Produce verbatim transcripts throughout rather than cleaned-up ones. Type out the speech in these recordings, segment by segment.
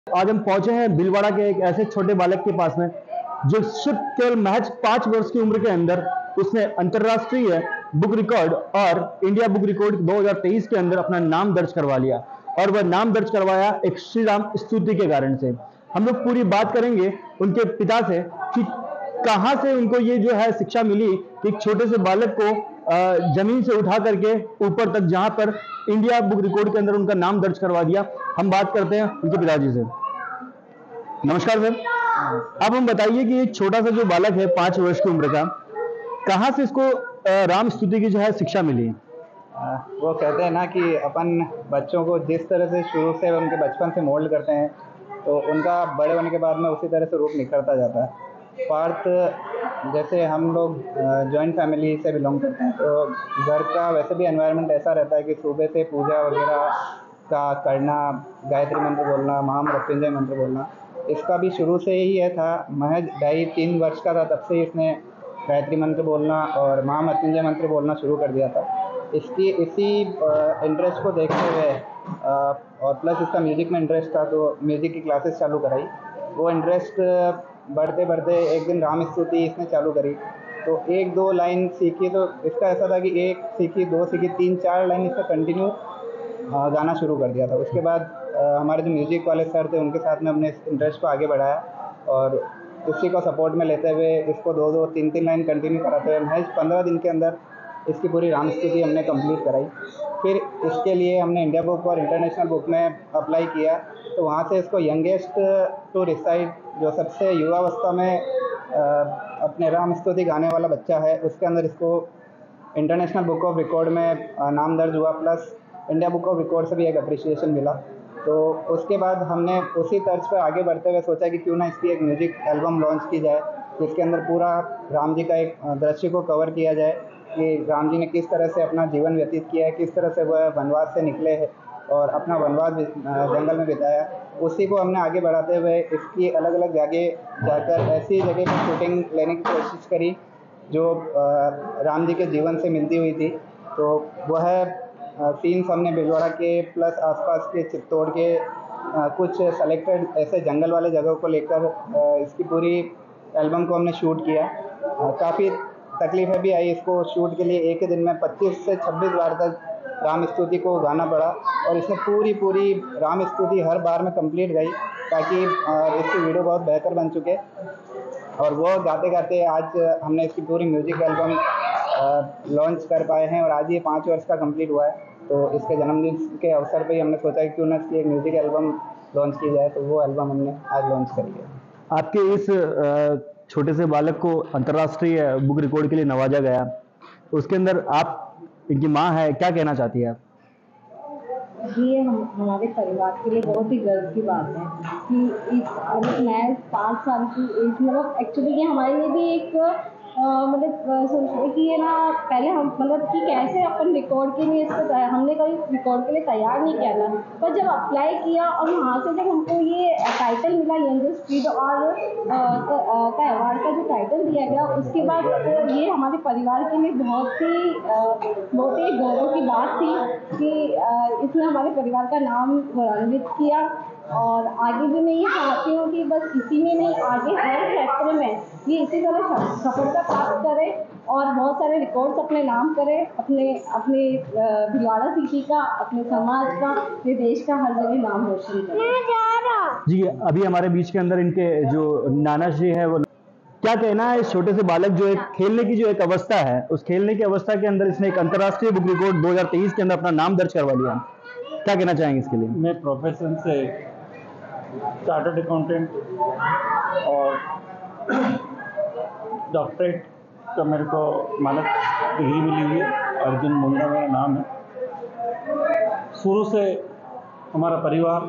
आज हम पहुंचे हैं भीलवाड़ा के एक ऐसे छोटे बालक के पास में जो सिर्फ केवल महज पांच वर्ष की उम्र के अंदर उसने अंतर्राष्ट्रीय बुक रिकॉर्ड और इंडिया बुक रिकॉर्ड दो हज़ार तेईस के अंदर अपना नाम दर्ज करवा लिया। और वह नाम दर्ज करवाया एक श्री राम स्तुति के कारण से। हम लोग पूरी बात करेंगे उनके पिता से कि कहां से उनको ये जो है शिक्षा मिली कि एक छोटे से बालक को जमीन से उठा करके ऊपर तक जहां पर इंडिया बुक रिकॉर्ड के अंदर उनका नाम दर्ज करवा दिया। हम बात करते हैं उनके पिताजी से। नमस्कार सर, अब हम बताइए कि एक छोटा सा जो बालक है पांच वर्ष की उम्र का, कहां से इसको राम स्तुति की जो है शिक्षा मिली? वो कहते हैं ना कि अपन बच्चों को जिस तरह से शुरू से उनके बचपन से मोल्ड करते हैं तो उनका बड़े होने के बाद में उसी तरह से रूप निखरता जाता है। पार्थ जैसे हम लोग जॉइंट फैमिली से बिलोंग करते हैं तो घर का वैसे भी एनवायरनमेंट ऐसा रहता है कि सुबह से पूजा वगैरह का करना, गायत्री मंत्र बोलना, महामृत्युंजय मंत्र बोलना, इसका भी शुरू से ही ये था। महज ढाई तीन वर्ष का था तब से इसने गायत्री मंत्र बोलना और महामृत्युंजय मंत्र बोलना शुरू कर दिया था। इसकी इसी इंटरेस्ट को देखते हुए और प्लस इसका म्यूज़िक में इंटरेस्ट था तो म्यूज़िक की क्लासेस चालू कराई। वो इंटरेस्ट बढ़ते बढ़ते एक दिन राम स्तुति इसने चालू करी तो एक दो लाइन सीखी तो इसका ऐसा था कि एक सीखी, दो सीखी, तीन चार लाइन इसका कंटिन्यू गाना शुरू कर दिया था। उसके बाद हमारे जो म्यूज़िक वाले सर थे उनके साथ में हमने इस इंटरेस्ट को आगे बढ़ाया और उसी को सपोर्ट में लेते हुए इसको दो दो तीन तीन लाइन कंटिन्यू कराते हुए महज पंद्रह दिन के अंदर इसकी पूरी राम स्तुति हमने कंप्लीट कराई। फिर इसके लिए हमने इंडिया बुक और इंटरनेशनल बुक में अप्लाई किया तो वहाँ से इसको यंगेस्ट टू रिसाइट, जो सबसे युवावस्था में आ, अपने राम स्तुति गाने वाला बच्चा है, उसके अंदर इसको इंटरनेशनल बुक ऑफ रिकॉर्ड में आ, नाम दर्ज हुआ, plus India book of record से भी एक अप्रिसिएशन मिला। तो उसके बाद हमने उसी तर्ज पर आगे बढ़ते हुए सोचा कि क्यों ना इसकी एक म्यूज़िक एल्बम लॉन्च की जाए जिसके अंदर पूरा राम जी का एक दृश्य को कवर किया जाए कि राम जी ने किस तरह से अपना जीवन व्यतीत किया है, किस तरह से वह वनवास से निकले हैं और अपना वनवास जंगल में बिताया। उसी को हमने आगे बढ़ाते हुए इसकी अलग अलग जगह जाकर ऐसी जगह पर शूटिंग लेने की कोशिश करी जो राम जी के जीवन से मिलती हुई थी। तो वह सीन्स हमने भीलवाड़ा के प्लस आसपास के चित्तौड़ के आ, कुछ सेलेक्टेड ऐसे जंगल वाले जगहों को लेकर इसकी पूरी एल्बम को हमने शूट किया। काफ़ी तकलीफ़ें भी आई इसको शूट के लिए। एक ही दिन में पच्चीस से छब्बीस बार तक राम स्तुति को गाना पड़ा और इसने पूरी पूरी राम स्तुति हर बार में कंप्लीट गई ताकि इसकी वीडियो बहुत बेहतर बन चुके और वो गाते गाते आज हमने इसकी पूरी म्यूज़िक एल्बम लॉन्च कर पाए हैं और आज ये पाँच वर्ष का कंप्लीट हुआ है। तो इसके जन्मदिन के अवसर पे ही हमने सोचा कि क्यों ना इसकी एक म्यूज़िक एल्बम लॉन्च की जाए, तो वो एल्बम हमने आज लॉन्च करी है। आपके इस छोटे से बालक को अंतर्राष्ट्रीय बुक रिकॉर्ड के लिए नवाजा गया, उसके अंदर आप इनकी माँ है, क्या कहना चाहती है आप? ये हम हमारे परिवार के लिए बहुत ही गर्व की बात है कि इस मतलब मैं पाँच साल की एज मतलब एक्चुअली ये हमारे लिए भी एक मतलब सोच रहे कि ये ना पहले हम मतलब कि कैसे अपन रिकॉर्ड के लिए इसको हमने कभी रिकॉर्ड के लिए तैयार नहीं किया था, पर जब अप्लाई किया और वहाँ से जब हमको ये टाइटल मिला यंगेस्ट किड और का अवार्ड का जो टाइटल दिया गया, उसके बाद तो ये हमारे परिवार के लिए बहुत ही बहुत ही गौरव की बात थी कि इसने हमारे परिवार का नाम गौरवान्वित किया। और आगे भी मैं ये चाहती हूँ कि बस इसी में नहीं, आगे हर क्षेत्र में ये इसी तरह सफलता प्राप्त करे और बहुत सारे रिकॉर्ड्स अपने नाम करे, अपने अपने भीलवाड़ा सिटी का, अपने समाज का, अपने देश का हर जगह नाम रोशन करे। जी, अभी हमारे बीच के अंदर इनके जो नाना जी है, वो क्या कहना है इस छोटे से बालक जो एक खेलने की जो एक अवस्था है, उस खेलने की अवस्था के अंदर इसने एक अंतर्राष्ट्रीय बुक रिकॉर्ड दो हज़ार तेईस के अंदर अपना नाम दर्ज करवा लिया, क्या कहना चाहेंगे इसके लिए? मैं प्रोफेशन से चार्टर्ड अकाउंटेंट और डॉक्टरेट का मेरे को मानद डिग्री मिली हुई है। अर्जुन मुंडा मेरा नाम है। शुरू से हमारा परिवार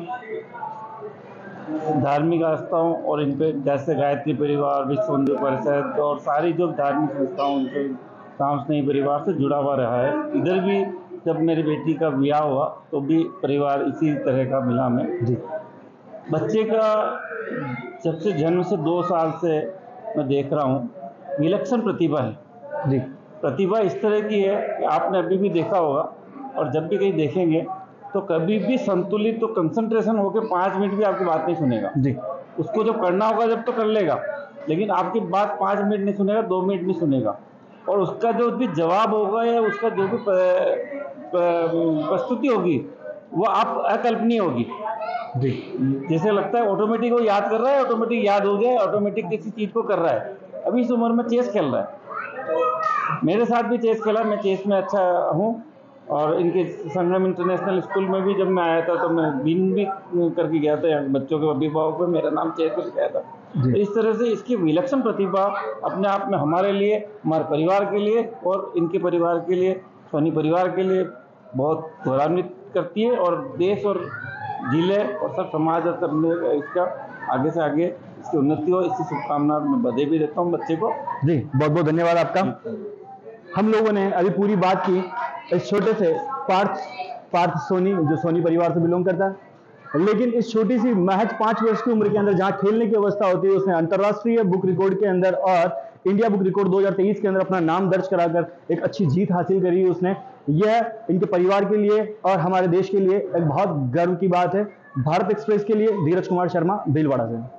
धार्मिक आस्थाओं और इन पे जैसे गायत्री परिवार, विश्व हिंदू परिषद और सारी जो धार्मिक संस्थाओं उनके राम स्नेही परिवार से जुड़ा हुआ रहा है। इधर भी जब मेरी बेटी का ब्याह हुआ तो भी परिवार इसी तरह का मिला में जी। बच्चे का जब से जन्म से दो साल से मैं देख रहा हूँ विलक्षण प्रतिभा है जी। प्रतिभा इस तरह की है कि आपने अभी भी देखा होगा और जब भी कहीं देखेंगे तो कभी भी संतुलित तो कंसंट्रेशन होकर पाँच मिनट भी आपकी बात नहीं सुनेगा जी। उसको जब करना होगा जब तो कर लेगा, लेकिन आपकी बात पाँच मिनट नहीं सुनेगा, दो मिनट नहीं सुनेगा। और उसका जो भी जवाब होगा या उसका जो भी प्रस्तुति होगी वो आप अकल्पनीय होगी जी। जैसे लगता है ऑटोमेटिक वो याद कर रहा है, ऑटोमेटिक याद हो गया, ऑटोमेटिक किसी चीज़ को कर रहा है। अभी इस उम्र में चेस खेल रहा है, मेरे साथ भी चेस खेला, मैं चेस में अच्छा हूँ। और इनके संगम इंटरनेशनल स्कूल में भी जब मैं आया था तो मैं विन भी करके गया था, बच्चों के अभिभावक में मेरा नाम चेस में गया था। तो इस तरह से इसकी विलक्षण प्रतिभा अपने आप में हमारे लिए, हमारे परिवार के लिए और इनके परिवार के लिए, सोनी परिवार के लिए बहुत गौरवान्वित करती है। और देश और जिले और सब समाज और सब में इसका आगे से आगे इसकी उन्नति हो, इसकी शुभकामना मैं बधाई भी देता हूँ बच्चे को। जी, बहुत बहुत धन्यवाद आपका। हम लोगों ने अभी पूरी बात की इस छोटे से पार्थ पार्थ सोनी, जो सोनी परिवार से बिलोंग करता है, लेकिन इस छोटी सी महज पाँच वर्ष की उम्र के अंदर जहाँ खेलने की अवस्था होती है, उसने अंतर्राष्ट्रीय बुक रिकॉर्ड के अंदर और इंडिया बुक रिकॉर्ड दो हज़ार तेईस के अंदर अपना नाम दर्ज कराकर एक अच्छी जीत हासिल करी उसने। यह इनके परिवार के लिए और हमारे देश के लिए एक बहुत गर्व की बात है। भारत एक्सप्रेस के लिए धीरज कुमार शर्मा, भीलवाड़ा से।